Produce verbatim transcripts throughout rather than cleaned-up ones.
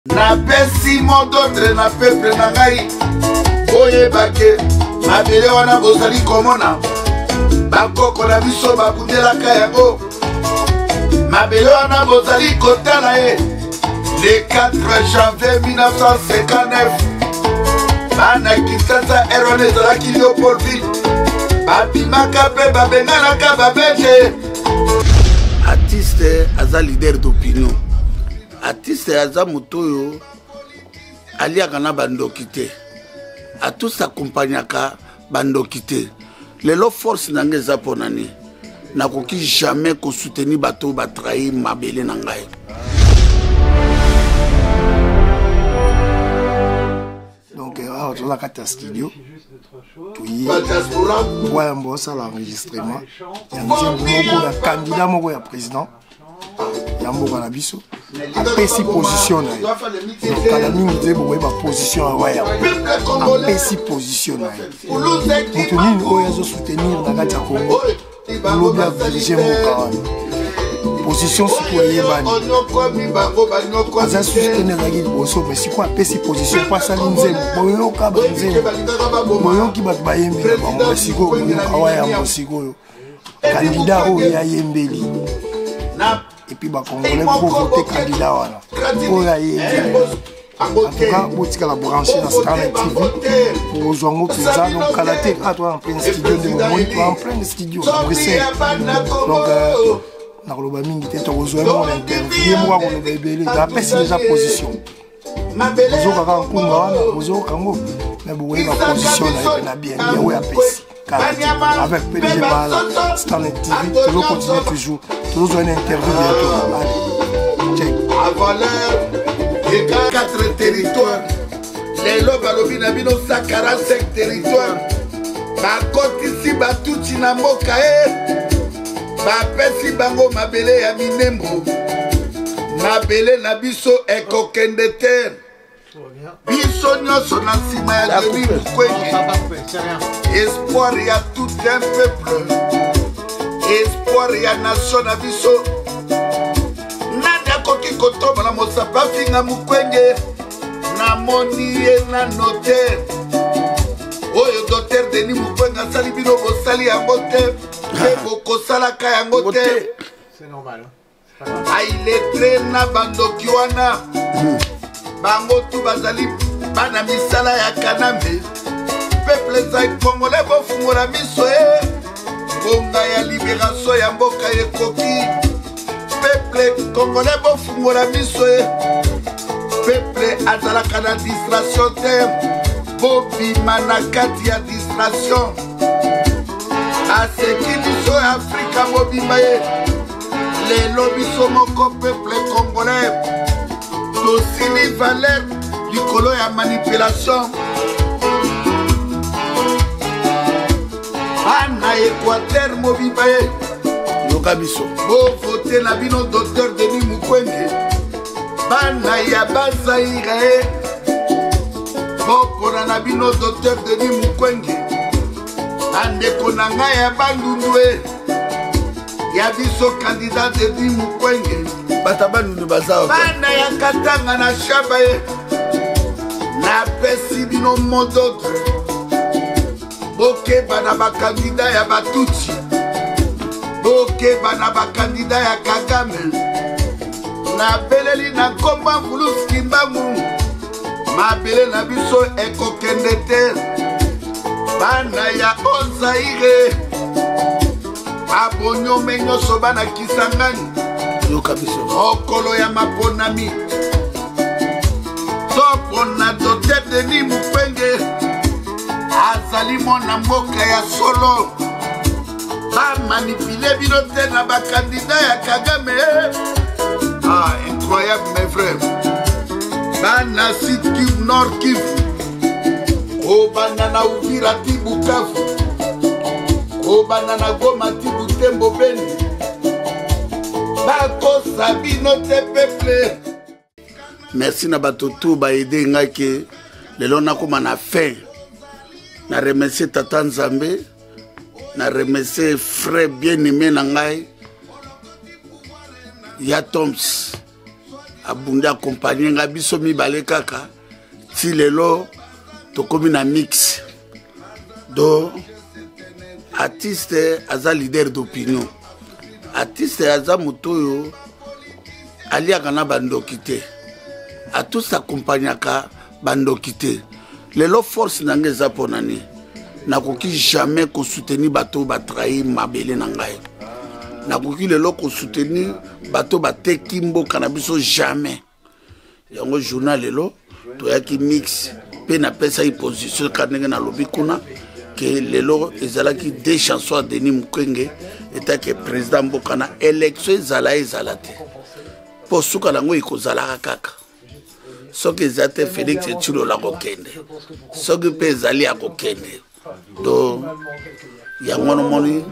Na pesi mododre na peuple na ngai oye bake mabele wana bozali komona bakoko na biso babundelaka yango mabele wana bozali kotala ye le quatre janvier mille neuf cent cinquante-neuf bana Kinshasa erone ezalaki Léopoldville babimaka mpe babenganaka babete. Artiste aza leader d'opinion, artiste aza motoyo aliaka na bandoki te, a tous accompagnaka bandoki te. Lelo force nange eza mpo nani nakoki jamais kosoutenir bato batrahi mabele na ngai. Donc on a quatre studio puis ouais bon ça l'enregistrement il y a un candidat moko ya président ya mboka na biso apesi position na donc kala mingi te boye ba position ya apesi position na moto nini oyo azo soutenir na kati ya Congo lobi a diriger mboka position siko yebani aza soutenir la guide boso mais siko apesi position pas ça linzemo boyo ka banzemo boyo ki ba bayembe ba siko ko kawaya mo siko candidat oyo ya yembeli et puis ba congolais pour voter candidat wana oyo ya yembeli. En tout cas, vous avez branché dans Scarlet T V pour rejoindre Pizza. Donc, Kalaté, ah, toi en plein studio de moment, toi en plein studio à Bruxelles. Donc, dans le bas mingi, tu as rejoint mon interview. Moi, on est bébé, tu as passé déjà position. Vous avez un coup, vous avez un coup, mais vous avez la position, vous avez bien, bien, oui, à passer. Avec P D G Mal, Scarlet T V, tu veux continuer toujours. Tu veux une interview bientôt. Allez, check. quatre territoires. Les lobes à l'obina bino sa quarante-cinq territoires. Ba kotisi batuti na mboka e. Ba pesi bango mabele ya minembo. Mabele na biso ekokende terre. Biso nyoso na nsima ya Denis Mukwege. Espoir ya tout un peuple. Espoir ya nation na biso. Koki kotoba na mosapa finga Mukwege na moni ye na notaire oyo docteur Denis Mukwege asali bino bosali yango te pe bokosalaka yango te. C'est normal. Ailetre na bandoki wana bango tu bazali bana misala ya kanambe peuple za congolais bofungola miso e bonga ya libération ya mboka ekoki. Peuple congolais bofungola miso e peuple azalaka na distraction te bobima na kati ya distraction aseki biso ya Afrika bobima ye lelo biso moko peuple congolais tosili valeur likolo ya manipulation bana Équateur mobima ye biso bo voter na bino docteur Denis Mukwege bana ya Bazaire bo pona na bino docteur Denis Mukwege andeko na ngai ya Bandundu ya biso candidat Denis Mukwege bata Bandundu baza bana ya Katanga na Shaba na pesi bino mododre boke bana ba candidat ya Batuti boke bana ba candidat ya Kagame na beleli na komba Vuluski Mbangu mabele na biso ekokende te bana ya Ozaire abonyo menyoso bana Kisangani yoka biso okolo ya maponami topona docteur Denis Mukwege azali mona mboka ya solo ba manipulé bino te na ba candidat ya Kagame. Ah, incroyable mes frères. Bana Sud Kivu, Nord Kivu, o banana Uvira ti Bukavu, o banana Goma ti Butembo Beni. Bako sabino te peuple. Merci na bato tout ba aider ngake lelo nakoma na fin. Na remercier Tata Nzambe. Na remercier frère bien aimé na ngai Ya Toms abunde accompagner nga biso mibale kaka ti lelo tokomi na mix do artiste aza leader d'opinion artiste aza moto oyo aliaka na bandoki te atusi accompagnaka bandoki te lelo force na nga eza mpo nani nakoki jamais kosoutenir bato batrahi mabele na ngai nakoki lelo kosoutenir bato bateki mboka na biso jamais yango journal lelo toyaki mix mpe napesaki position ka ndenge nalobi kuna ke lelo ezalaki deux chansons ya Denis Mukwege etake président mboka na élection ezala ezala te mpo suka nango ekozalaka kaka soki eza te Félix Tshilola kokende soki mpe ezali ya kokende do yango nomoni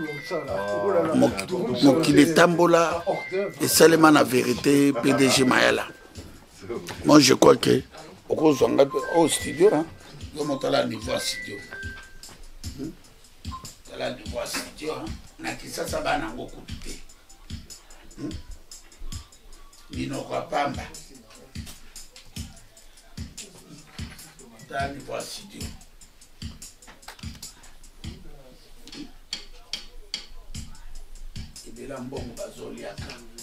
mokili etambola esalema na vérité P D G Mayala. Moi je crois que au studio hein yo motala niveau studio tala niveau studio na kisasa bana ngoko te nino kwa pamba tala niveau studio ibela mbongo bazoliaka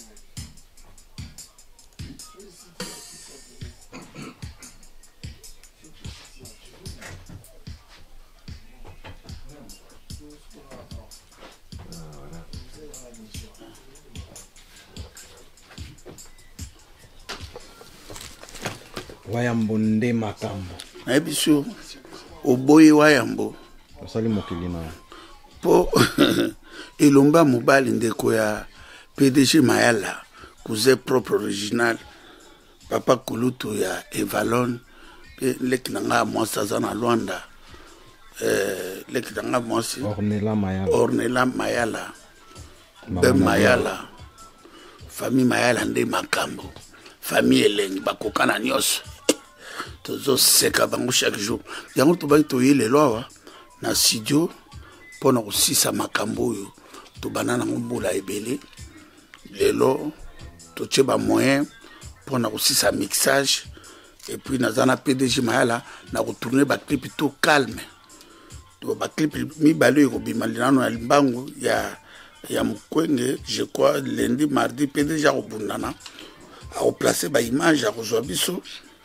Wayambo nde makambo na biso oboyi wayambo osali mokili na po ilomba mobali ndeko ya P D G Mayala cousin propre original papa kulutu ya Evalon pe leki nanga mwasi aza na Luanda eh leki nanga mwasi Ornella Mayala Ornella Mayala be Mayala famille Mayala nde makambo famille elengi bakokana nyonso tozo seka bango chaque jour yango tobai toyele lwa na studio pona kosisa makambo oyo tobana nango mbula ebele lelo totie ba moyen pona kosisa mixage et puis naza na P D G Mayala na kotourner ba clip tout calme to ba clip mibale ekobima linano ya limbangu ya ya Mukwege je crois lundi mardi P D G akobundana akoplacer ba image akozwa biso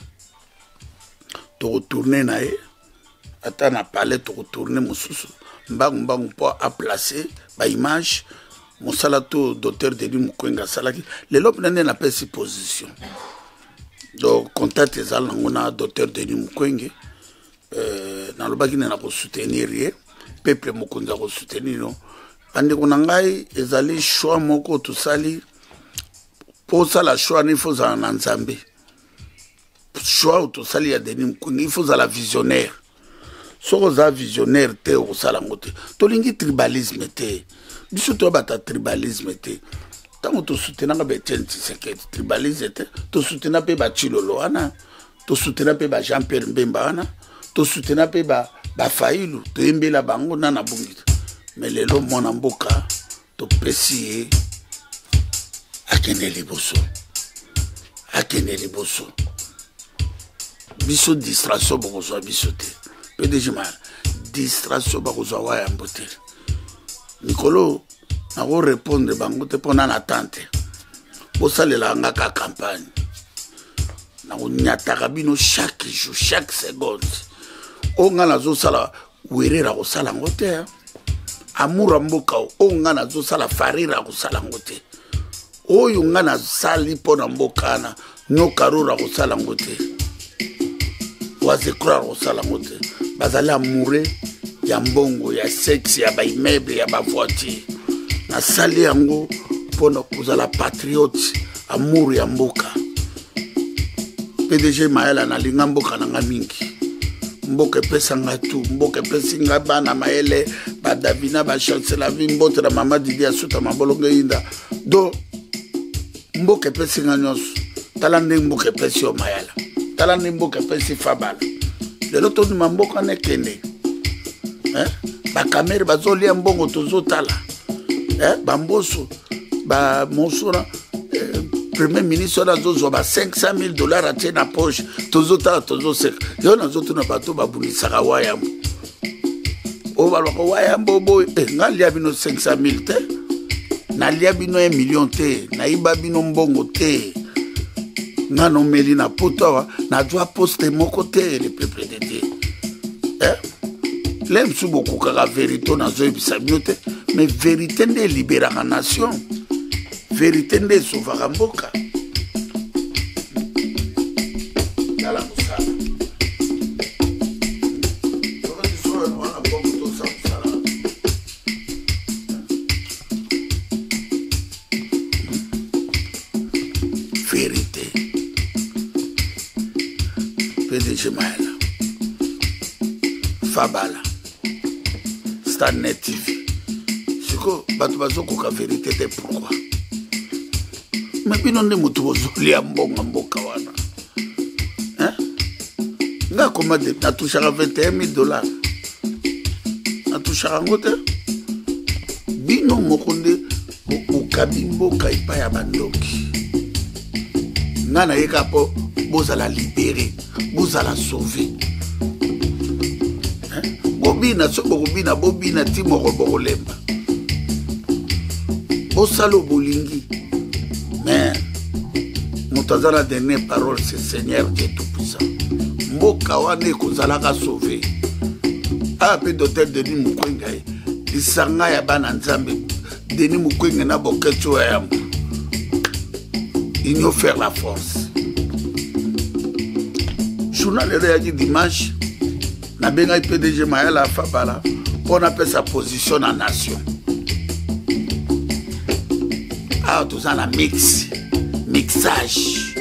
to retourner na ye ata na palais to retourner mosusu mbangu mbangu mpo a placer ba image mosala to docteur Denis Mukwege asalaki lelo mpe nde napesi position donc contact ezala nango na docteur Denis Mukwege euh, nalobaki nde na kosoutenir ye peuple mokonzi akosoutenir no bandeko na ngai ezali choix moko tosali mpo osala choix ni faut zala na nzambe choix tosali ya Denis Mukwege il faut zala visionnaire soko oza visionnaire te okosala yango te tolingi tribalisme te biso toyebata tribalisme te ntango tosoutenanga ba Etienne Tshisekedi tribalisme te tosoutena mpe bachilolo wana tosoutena mpe ba Jean Pierre Mbemba wana tosoutena mpe bafailu toyembela bango na na bungi te mais lelo mwana mboka topesi ye akende liboso akende liboso biso distraction bokozwa biso te P D G Mayala distraction bakozwa wayambo te mikolo nako répondre bango te mpona na tante bosalela nga ka campagne nako nyataka bino chaque jour chaque seconde o nga nazosala werera kosala ngo te amour mboka o nga nazosala farira kosala ngo te oyo nga nasali mpona mboka na nyokarura kosala ngo te waze croire kosala ngo te bazali amoureux ya mbongo ya sexe ya baimmeuble ya bavoiture nasali yango mpona kozala patriote amour ya mboka P D G Mayala nalinga mboka nanga mingi mboka epesa nga tu mboka epesi nga bana mayele badavina bachancelavi mbote na mama Didi asuta mabolongo yinda do mboka epesi nga nyonso tala ndenge mboka epesi yo Mayala tala ndenge mboka epesi Fabala lelo tondima mboka nekende eh? bakamere bazolia mbongo tozotala eh? bamboso bamosora eh, premier ministre a cinq cent mille dollars à tirer dans la poche. Tozota, tozosek. Yo nazoto na bato babunisaka wayambo. O baloko wayambo boy. Eh, nga lia bino cinq cent mille te. Na lia bino un million te. Na iba bino mbongo te. Nga no meli na poto na doit poster mon côté le peuple de Dieu. Eh? L'aime sous beaucoup la vérité na zo ebisa bino te. Mais vérité de libérer la nation. Vérité de sauver la mboka. Yala musala. Vérité. P D G Maëla. Fabala. Starnet T V. Bato bazoko ka vérité te pourquoi mais bino nde mutu bozoli ya mbonga mboka wana hein nga koma de natushaka vingt et un mille dollars natushaka ngo te bino moko nde okabi mboka epai ya bandoki nga nayeka mpo bozala libéré bozala sauvé bobina so bokobina bobina ti moko bokolemba Bosalo bolingi. Mais Moutaza la dernière parole, c'est Seigneur Dieu Tout-Puissant. Mboka wane kozalaka sauvé. Ah, pe docteur Denis Mukwege. Lisanga ya bana nzambe. Denis Mukwege na bokecho ya yambo. Il nous faire la force. Journal le réagi dimanche. Na benga P D G Maëla Fabala. Pour appeler sa position en nation. Ah, tout ça, la mix, mixage.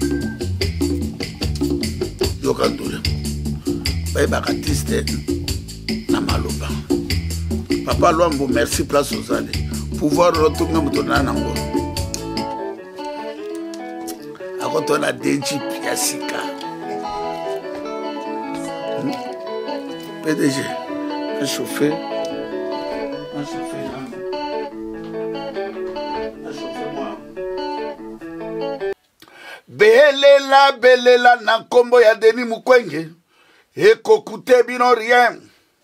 Yo kandoule. Baye bakatiste na maloba. Papa Luambo, merci place aux allées. Pouvoir retourner me donner un ango. Ako to na Denji Piasika. P D G, un chauffeur. Un chauffeur. Belela belela na nkombo ya Denis Mukwege ekokute bino rien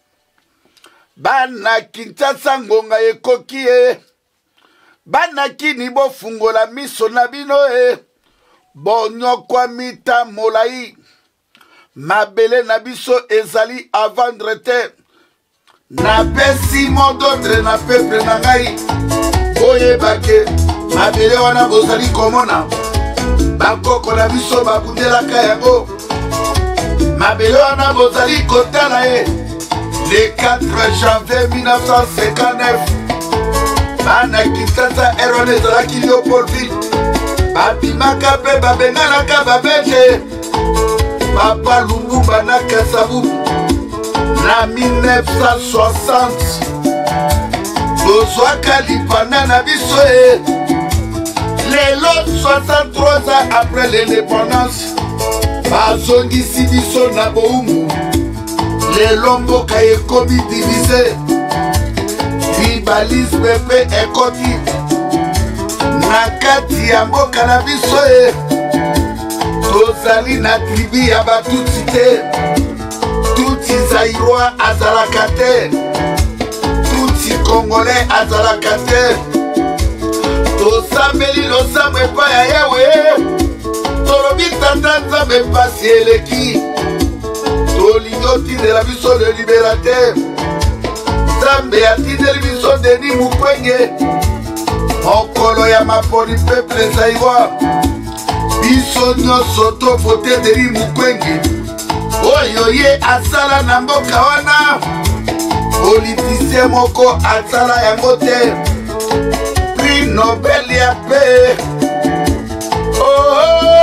bana Kinshasa ngonga ekoki e bana kini bofungola miso na bino e bonyokwa mita molai mabele na biso ezali à vendre te na pesi mododre na peuple na ngai oyebake mabele wana bozali komona bakoko na biso babundelaka yango mabele wana bozali kotala ye le quatre janvier mille neuf cent cinquante-neuf bana Kinshasa erone ezalaki Léopoldville babimaka mpe babenganaka babete papa Lumumba na Kasavu na mille neuf cent soixante bozwaka lipanda na biso e lelo soixante-trois ans après l'indépendance bazongisi biso na boumu lelo mboka ekomi divise tribalisme mpe ekoti na kati ya mboka na biso e tozali na tribu ya batuti te tuti zaïrois azalaka te tuti congolais azalaka te tosambeli losambo epai ya yawe tolobi tata nzambe mpasi eleki tolingi otindela biso le libérateur nzambe atindeli biso Denis Mukwege mokolo ya maponi peuple zaïrois biso nyonso tovote Denis Mukwege oyo ye asala na mboka wana politisien moko asala yango te prix Nobel ya paix oh,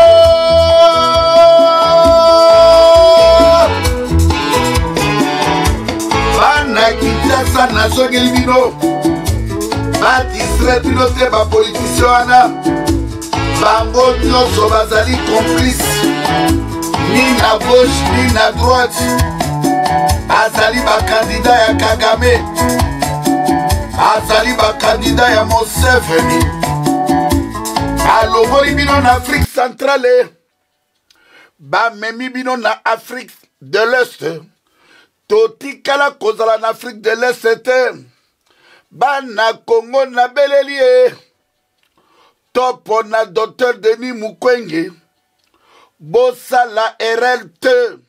bana Kinshasa nazongeli bino badistrait bino te bapolitisien wana bango nyonso bazali complice ni na gauche ni na droite azali bakandida ya Kagame azali bakandida ya Museveni alongoli bino na Afrique centrale bamemi bino na Afrique de l'Est totikala kozala na Afrique de l'Est te bana Congo na beleli topo na docteur Denis Mukwege bosala R L T